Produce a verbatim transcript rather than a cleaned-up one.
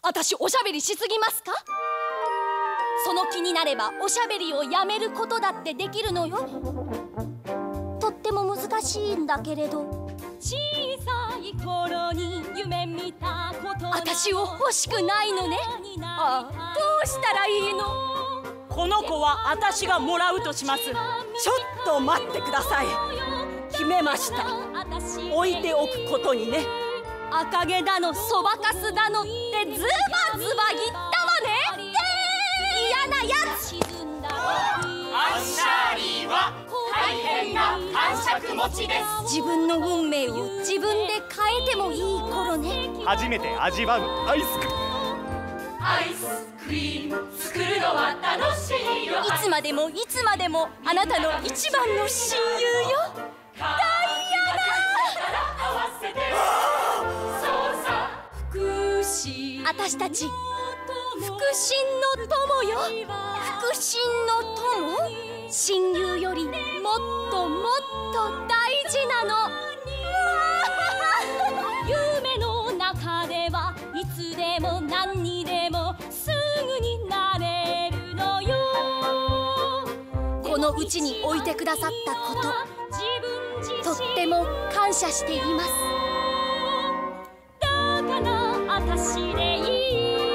私おしゃべりしすぎますか？その気になればおしゃべりをやめることだってできるのよ。とっても難しいんだけれど。小さい頃に夢見たこと私を欲しくないのね。ああ、どうしたらいいの？ この子は私がもらうとします。ちょっと待ってください。決めました。置いておくことにね。 赤毛だのそばかすだのってズバズバ言ったわね。嫌なやつ。 アンシャーリーは大変な感触持ちです。 自分の運命を自分で変えてもいい頃ね。 初めて味わうアイスクリーム。 アイスクリーム作るのは楽しいよ。 いつまでもいつまでもあなたの一番の親友よ。ダイアナ。私たち腹心の友よ。腹心の友。親友よりもっともっと大事なの。夢の中ではいつでも何にでもすぐになれるのよ。このうちに置いてくださったこと、とっても感謝しています。だからあたしでいい